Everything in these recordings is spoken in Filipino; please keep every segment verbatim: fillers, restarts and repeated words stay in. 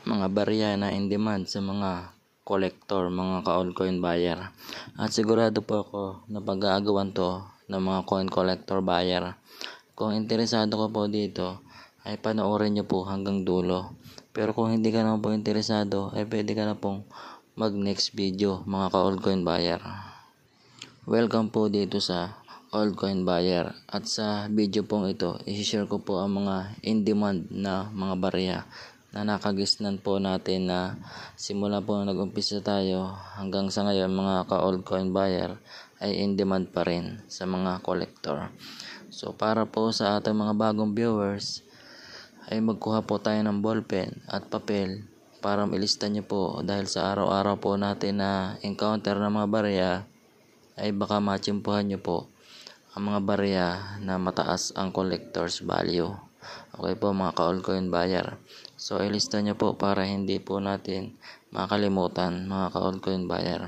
mga barya na in demand sa mga collector, mga ka-altcoin buyer. At sigurado po ako na pag-aagawan to ng mga coin collector buyer. Kung interesado ka po dito, ay panoorin nyo po hanggang dulo. Pero kung hindi ka naman po interesado, ay pwede ka na pong mag next video, mga ka-altcoin buyer. Welcome po dito sa altcoin buyer. At sa video pong ito, i-share ko po ang mga in demand na mga barya na nakagisnan po natin na simula po na nag-umpisa tayo hanggang sa ngayon, mga ka-altcoin buyer ay in demand pa rin sa mga collector. So para po sa ating mga bagong viewers ay magkuha po tayo ng ballpen at papel para ilista nyo po, dahil sa araw-araw po natin na encounter ng mga barya ay baka matsimpuhan nyo po ang mga barya na mataas ang collector's value. Okay po, mga ka-altcoin buyer. So ilista nyo po para hindi po natin makalimutan, mga ka-altcoin buyer.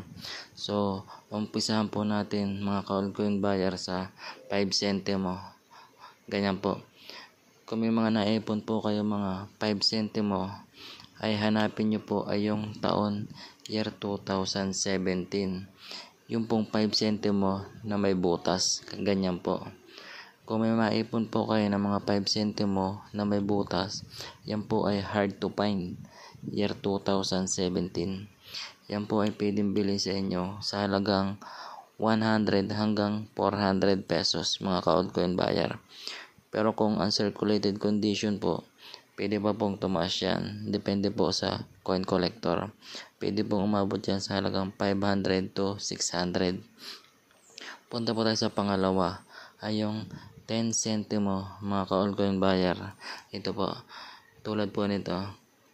So umpisahan po natin, mga ka-altcoin buyer, sa five centimo. Ganyan po. Kung may mga naipon po kayo mga five centimo, ay hanapin nyo po ay yung taon year two thousand seventeen. Yung pong five centimo na may butas. Ganyan po. Kung may maipon po kayo ng mga five centimo na may butas, yan po ay hard to find year two thousand seventeen. Yan po ay pwedeng bilhin sa inyo sa halagang one hundred hanggang four hundred pesos, mga ka-altcoin buyer. Pero kung uncirculated condition po, pwede pa pong tumaas yan. Depende po sa coin collector. Pwede pong umabot yan sa halagang five hundred to six hundred. Punta po tayo sa pangalawa, ay yung ten centimo, mga ka-altcoin buyer. Ito po, tulad po nito.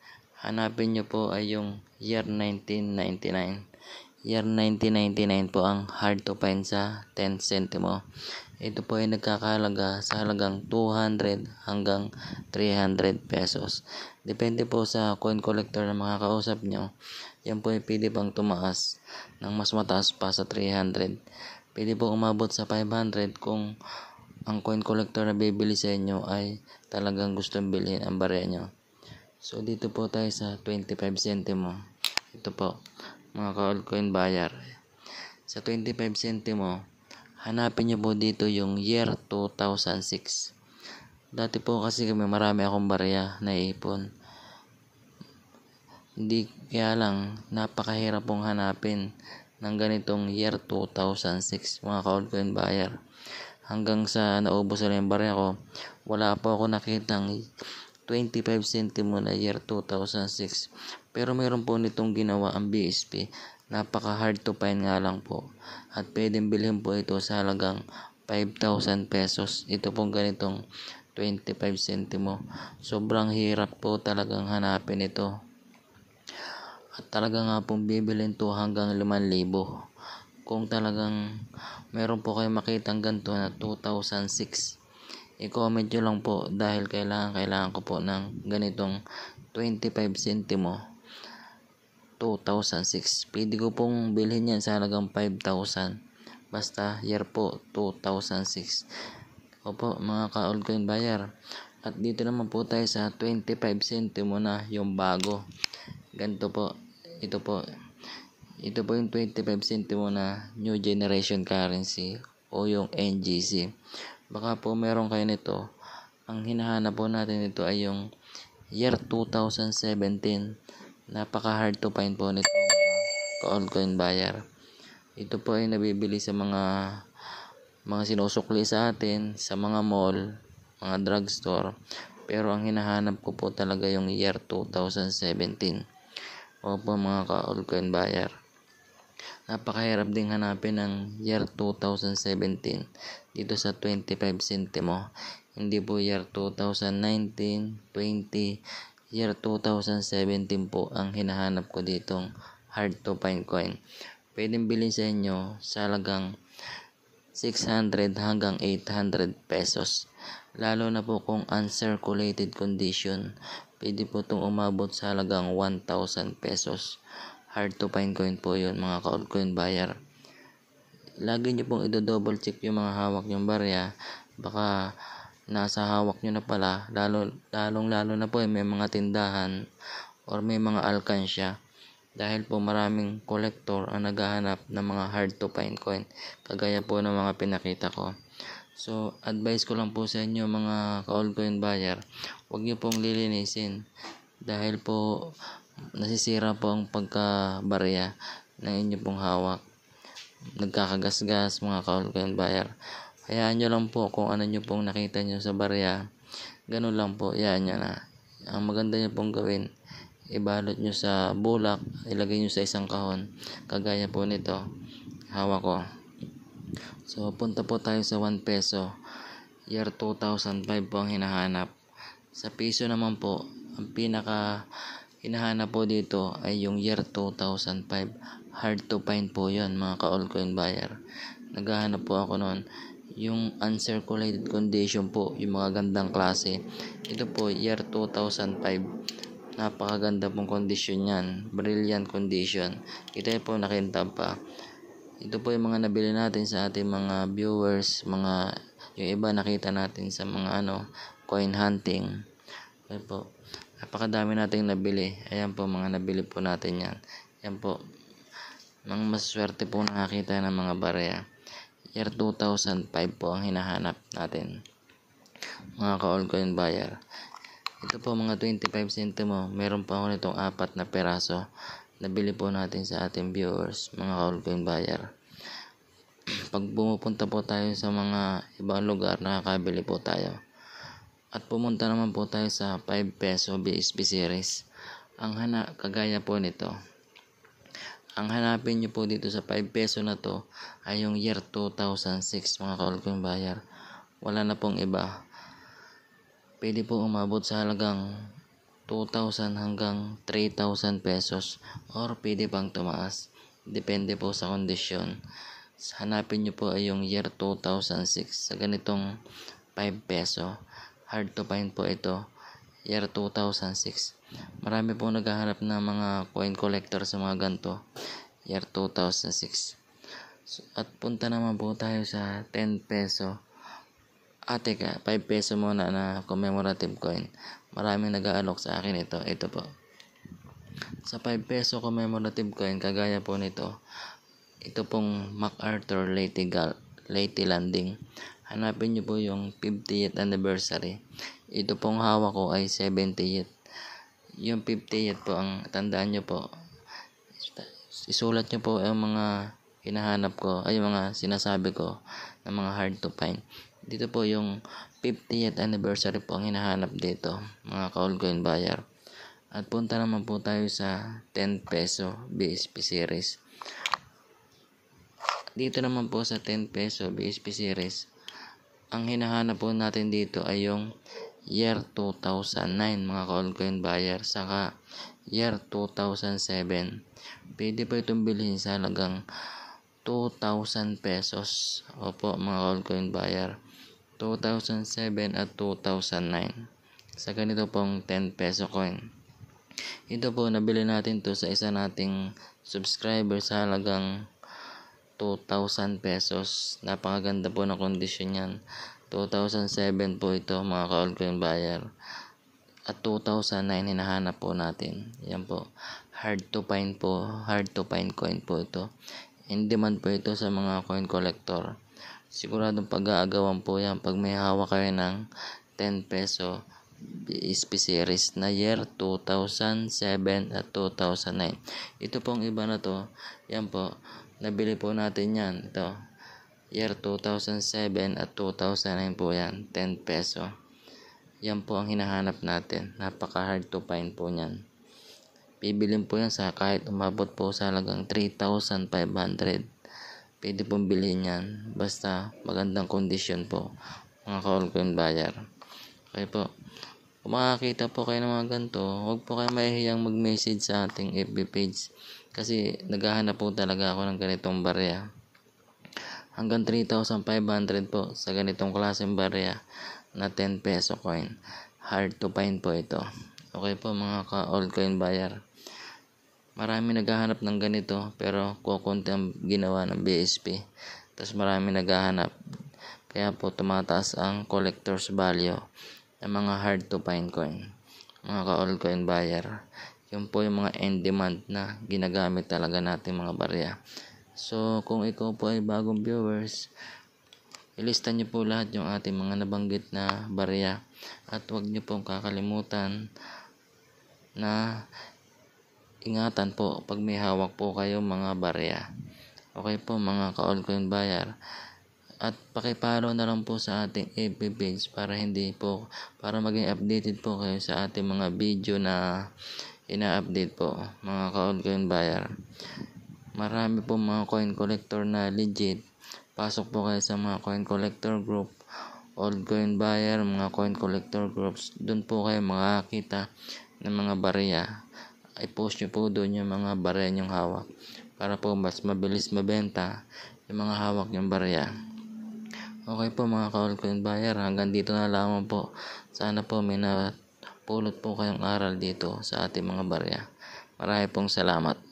Hanapin nyo po ay yung year nineteen ninety-nine. Year nineteen ninety-nine po ang hard to find sa ten centimo. Ito po ay nagkakahalaga sa halagang two hundred hanggang three hundred pesos. Depende po sa coin collector na makakausap nyo. Yan po ay pwede pang tumaas ng mas mataas pa sa three hundred. Pwede po umabot sa five hundred kung ang coin collector na bibili sa inyo ay talagang gustong bilhin ang barya nyo. So dito po tayo sa twenty-five centimo. Ito po, mga ka-altcoin buyer. Sa twenty-five centimo, hanapin nyo po dito yung year two thousand six. Dati po kasi kami marami akong barya na ipon. Hindi, kaya lang napakahirap pong hanapin ng ganitong year two thousand six, mga ka-altcoin buyer. Hanggang sa naubos na yung barya ko, wala po ako nakitang twenty-five centimo na year two thousand six. Pero meron po nitong ginawa ang B S P. Napaka hard to find nga lang po. At pwedeng bilhin po ito sa halagang five thousand pesos. Ito pong ganitong twenty-five centimo. Sobrang hirap po talagang hanapin ito. At talaga nga pong bibilin to hanggang five thousand. Kung talagang meron po kayo makitang ganito na two thousand six, i-comment nyo lang po, dahil kailangan kailangan ko po ng ganitong twenty-five centimo two thousand six. Pwede ko pong bilhin yan sa halagang five thousand. Basta year po two thousand six. Opo, mga ka-altcoin buyer. At dito naman po tayo sa twenty-five centimo na yung bago. Ganito po. Ito po. Ito po yung twenty-five centimo na new generation currency o yung N G C. Baka po meron kayo nito. Ang hinahanap po natin ito ay yung year two thousand seventeen. Napaka hard to find po nito, mga ka-altcoin buyer. Ito po ay nabibili sa mga mga sinusukli sa atin, sa mga mall, mga drugstore. Pero ang hinahanap ko po talaga yung year two thousand seventeen. Opo, mga ka-altcoin buyer. Napakahirap ding hanapin ng year two thousand seventeen dito sa twenty-five centimo. Hindi po year two thousand nineteen, twenty, year two thousand seventeen po ang hinahanap ko ditong hard to find coin. Pwedeng bilhin sa inyo sa halagang six hundred hanggang eight hundred pesos. Lalo na po kung uncirculated condition, pwede po itong umabot sa halagang one thousand pesos. Hard to find coin po yun, mga ka-altcoin buyer. Lagi nyo pong i-double check yung mga hawak yung barya. Baka nasa hawak nyo na pala, lalo, lalong lalo na po eh, may mga tindahan or may mga alkansya. Dahil po maraming collector ang naghahanap ng mga hard to find coin, kagaya po ng mga pinakita ko. So, advice ko lang po sa inyo mga ka-altcoin buyer, huwag nyo pong lilinisin dahil po nasisira po ang pagkabarya ng inyo pong hawak. Nagkakagasgas mga ka-altcoin buyer. Hayaan nyo lang po kung ano nyo pong nakita nyo sa barya, ganun lang po, hayaan nyo na. Ang maganda nyo pong gawin, ibalot nyo sa bulak, ilagay nyo sa isang kahon, kagaya po nito, hawak ko. So, punta po tayo sa one peso. Year two thousand five po ang hinahanap. Sa piso naman po, ang pinaka hinahanap po dito ay yung year two thousand five. Hard to find po yun mga ka-altcoin buyer. Naghahanap po ako noon. Yung uncirculated condition po, yung mga gandang klase. Ito po, year two thousand five. Napakaganda pong condition yan. Brilliant condition. Kita po nakintab pa. Ito po yung mga nabili natin sa ating mga viewers, mga yung iba nakita natin sa mga ano, coin hunting. Ayan po. Napakadami nating nabili. Ayan po mga nabili po natin yan. Ayan po. Mga maswerte po nakakita ng mga barya. Year two thousand five po ang hinahanap natin. Mga ka-altcoin buyer. Ito po mga twenty-five centimo. Meron pa ako nitong apat na peraso. Nabili po natin sa ating viewers, mga ka-altcoin buyer. Pag pumupunta po tayo sa mga ibang lugar, nakakabili po tayo. At pumunta naman po tayo sa five peso B S P series. Ang hana, kagaya po nito. Ang hanapin nyo po dito sa five peso na to ay yung year two thousand six, mga ka-altcoin buyer. Wala na pong iba. Pwede po umabot sa halagang two thousand hanggang three thousand pesos or pwede pang tumaas. Depende po sa kondisyon. Hanapin nyo po ay yung year two thousand six sa ganitong five peso. Hard to find po ito. Year two thousand six. Marami po naghahanap ng mga coin collector sa mga ganito. Year two thousand six. So, at punta naman po tayo sa ten peso. Ah, teka, five peso muna na commemorative coin. Maraming nag-aalok sa akin ito. Ito po. Sa five peso commemorative coin, kagaya po nito, ito pong MacArthur Leyte, Leyte Landing. Hanapin nyo po yung fiftieth anniversary. Ito pong hawak ko ay seventieth. Yung fiftieth po, ang tandaan nyo po, isulat nyo po ang mga hinahanap ko, ay mga sinasabi ko na mga hard to find. Dito po yung fiftieth anniversary po ang hinahanap dito, mga ka-altcoin buyer. At punta naman po tayo sa ten peso B S P series. Dito naman po sa ten peso B S P series, ang hinahanap po natin dito ay yung year two thousand nine, mga ka-altcoin buyer, saka year two thousand seven. Pwede po itong bilhin sa halagang two thousand pesos. Opo, mga ka-altcoin buyer. two thousand seven at two thousand nine. Sa ganito pong ten peso coin. Ito po, nabili natin to sa isa nating subscriber sa halagang two thousand pesos. Napakaganda po ng kondisyon yan. two thousand seven po ito, mga ka-altcoin buyer. At two thousand nine hinahanap po natin. Yan po. Hard to find po. Hard to find coin po ito. In demand po ito sa mga coin collector. Siguradong pag-aagawan po yan pag may hawak kayo ng ten peso B S P series na year two thousand seven at two thousand nine. Ito pong iba na to, yan po, nabili po natin yan. Ito, year two thousand seven at two thousand nine po yan, ten peso. Yan po ang hinahanap natin. Napaka hard to find po yan. Bibilin po yan sa kahit umabot po sa halagang three thousand five hundred. Pwede pong bilhin yan. Basta magandang kondisyon po, mga ka-altcoin buyer. Okay po. Kung makakita po kayo ng mga ganito, huwag po kayo mahihiyang mag-message sa ating F B page. Kasi naghahanap po talaga ako ng ganitong barya. Hanggang three thousand five hundred po sa ganitong klaseng barya na ten peso coin. Hard to find po ito. Okay po, mga ka-altcoin buyer. Marami naghahanap ng ganito pero kukunti ang ginawa ng B S P. Tapos marami naghahanap. Kaya po tumataas ang collector's value ng mga hard to find coin. Mga ka-altcoin buyer. Yun po yung mga in demand na ginagamit talaga natin mga barya. So kung ikaw po ay bagong viewers, ilista nyo po lahat yung ating mga nabanggit na barya at huwag nyo pong kakalimutan na ingatan po pag may hawak po kayo mga barya. Okay po mga ka-altcoin buyer, at paki-follow na lang po sa ating F B page para hindi po para maging updated po kayo sa ating mga video na ina-update po mga ka-altcoin buyer. Marami po mga coin collector na legit. Pasok po kayo sa mga coin collector group, altcoin buyer, mga coin collector groups. Doon po kayo makakita ng mga barya. I-post nyo po doon yung mga barya nyong hawak para po mas mabilis mabenta yung mga hawak nyong barya. Okay po mga ka-altcoin buyer, hanggang dito na lamang po. Sana po may napulot po kayong aral dito sa ating mga barya. Marami pong salamat.